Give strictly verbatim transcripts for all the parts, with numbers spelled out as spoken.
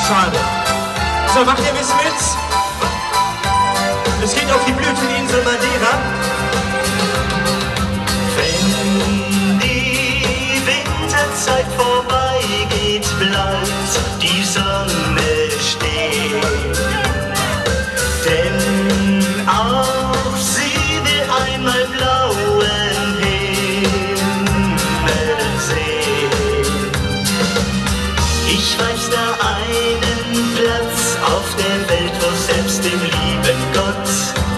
Schade. So, macht ihr was mit? Es geht auf die Blüteninsel Madeira. Wenn die Winterzeit vorbeigeht, bleibt die Sonne stehen. Denn auch sie will einmal blauen Himmel sehen. Ich weiß da einen Platz auf der Welt, wo selbst dem lieben Gott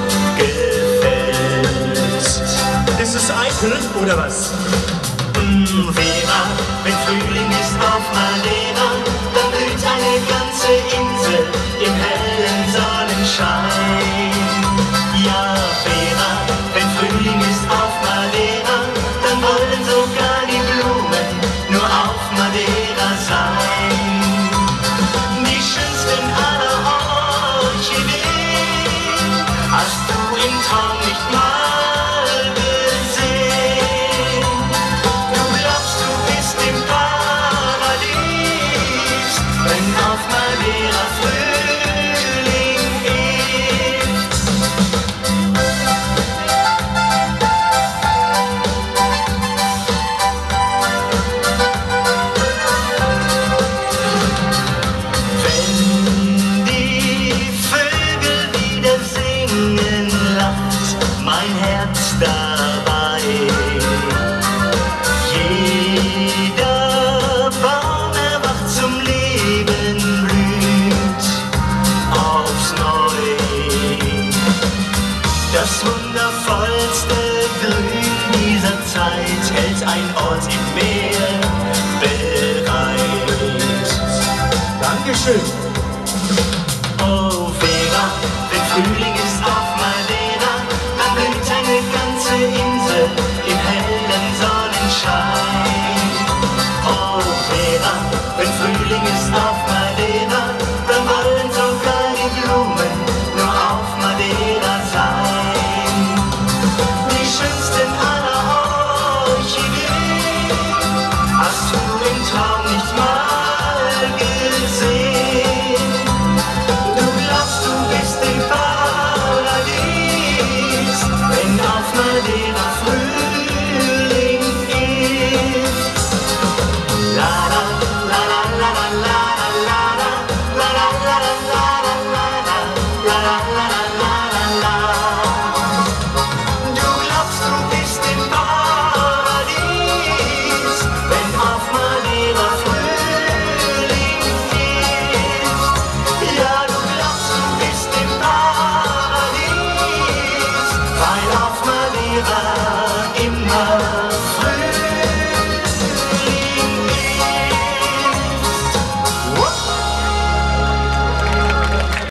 gefällt. Ist es eitel oder was? Mm, Vera, wenn Frühling ist auf Madeira, dann blüht eine ganze Insel im hellen Sonnenschein. Ja, Vera, wenn Frühling ist auf Madeira, dann wollen sogar die Blumen nur auf Madeira sein. Die schönsten aller Orchideen hast du im Traum nicht mal gesehen. Du glaubst, du bist im Paradies, wenn auf Madeira Frühling ist. Wenn die Vögel wieder singen, lacht mein Herz dabei. Jeder Baum erwacht zum Leben, blüht aufs Neue. Das wundervollste Grün dieser Zeit hält ein Ort im Meer bereit. Dankeschön. Oh Vera, wenn Frühling ist auf Madeira, dann blüht eine ganze Insel im hellen Sonnenschein. Oh Vera, wenn Frühling ist auf Madeira,